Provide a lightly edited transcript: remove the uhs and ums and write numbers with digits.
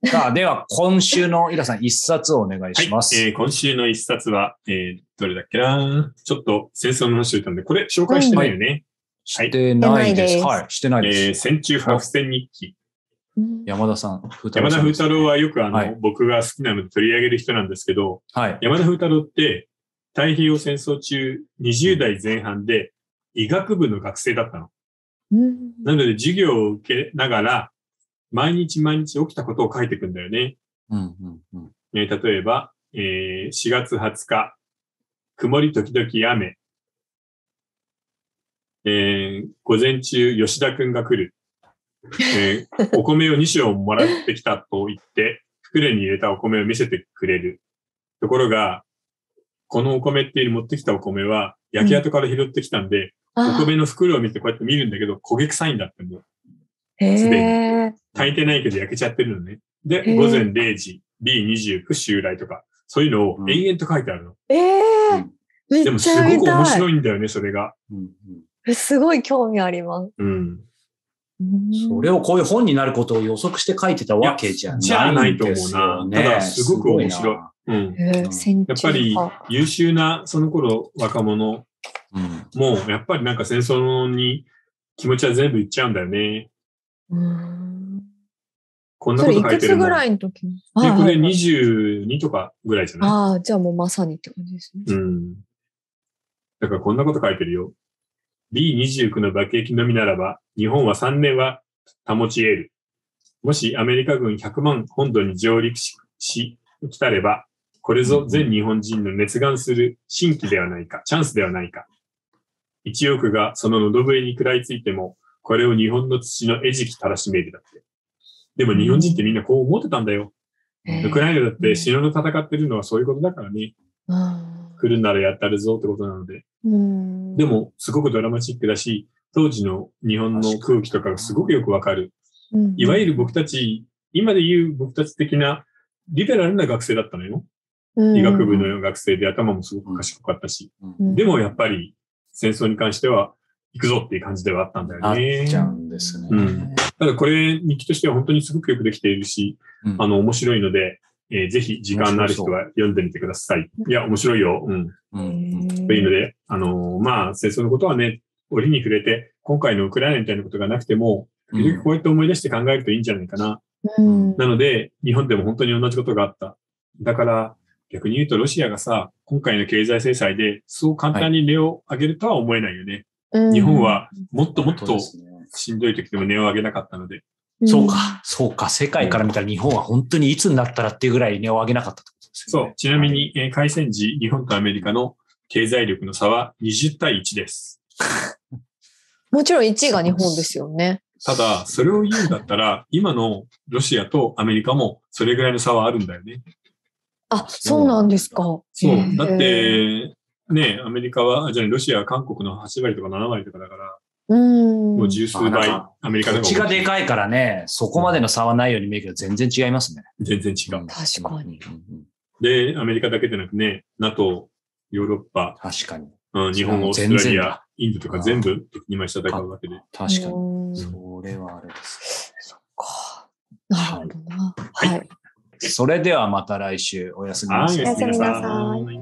さあ、では、今週のイラさん、一冊をお願いします。 はい。今週の一冊は、どれだっけな、ちょっと戦争の話を言ったんで、これ紹介してないよね。 してないです。はい、してないです。 戦中白線日記。 山田さん、 山田風太郎はよくはい僕が好きなので取り上げる人なんですけど、 はい。 山田風太郎って太平洋戦争中20代前半で医学部の学生だったの。なので授業を受けながら毎日起きたことを書いていくんだよね。例えば、4月20日、曇り時々雨。午前中、吉田くんが来る。お米を2升もらってきたと言って、袋に入れたお米を見せてくれる。ところが、このお米っていう持ってきたお米は、焼き跡から拾ってきたんで、お米の袋を見てこうやって見るんだけど、焦げ臭いんだってもう。すでに。炊いてないけど焼けちゃってるのね。で、午前0時、B29 襲来とか、そういうのを延々と書いてあるの。でもすごく面白いんだよね、それが。 すごい興味あります。 それをこういう本になることを予測して書いてたわけじゃないと思うな。 ただ、すごく面白い。やっぱり優秀なその頃若者もうやっぱりなんか戦争に気持ちは全部いっちゃうんだよね。こんなこと書いてるもん。それいくつぐらいの時？ これ22とかぐらいじゃない？ ああ、じゃあもうまさにって感じですね。 だからこんなこと書いてるよ。B29 の爆撃のみならば、日本は3年は保ち得る。もしアメリカ軍100万本土に上陸し来たれば、これぞ全日本人の熱願する新規ではないか、チャンスではないか。一億がその喉笛に食らいついても、これを日本の土の餌食たらしめるだって。でも日本人ってみんなこう思ってたんだよ。ウクライナだって死ぬの戦ってるのはそういうことだからね。来るならやったるぞってことなので。でも、すごくドラマチックだし、当時の日本の空気とかがすごくよくわかる。いわゆる僕たち、今で言う僕たち的なリベラルな学生だったのよ。医学部の学生で頭もすごく賢かったし。でもやっぱり戦争に関しては行くぞっていう感じではあったんだよね。 なっちゃうんですね。 ただこれ日記としては本当にすごくよくできているし、面白いので、ぜひ時間のある人は読んでみてください。いや、面白いよ。というので、まあ、戦争のことはね、折に触れて、今回のウクライナみたいなことがなくても、時々こうやって思い出して考えるといいんじゃないかな。なので、日本でも本当に同じことがあった。だから、逆に言うとロシアがさ、今回の経済制裁で、そう簡単に値を上げるとは思えないよね。日本はもっともっとしんどい時でも値を上げなかったので。 そうか。世界から見たら日本は本当にいつになったらっていうぐらい値を上げなかったってことですね。 そう。ちなみに、開戦時、日本とアメリカの経済力の差は20対1です。 もちろん1位が日本ですよね。 ただ、それを言うんだったら、今のロシアとアメリカもそれぐらいの差はあるんだよね。 あ、そうなんですか。 そう。だって、ね、アメリカは、ロシアは韓国の8割とか7割とかだから、もう十数倍、アメリカの方が。 土地がでかいからね、そこまでの差はないように見えるけど、全然違いますね。 全然違う。 確かに。 で、アメリカだけでなくね、NATO、ヨーロッパ。 確かに。 日本、オーストラリア、インドとか全部敵に回し戦うわけで。 確かに。それはあれです。 そっか。なるほどな。はい。 それではまた来週おやすみなさい。 おやすみなさい。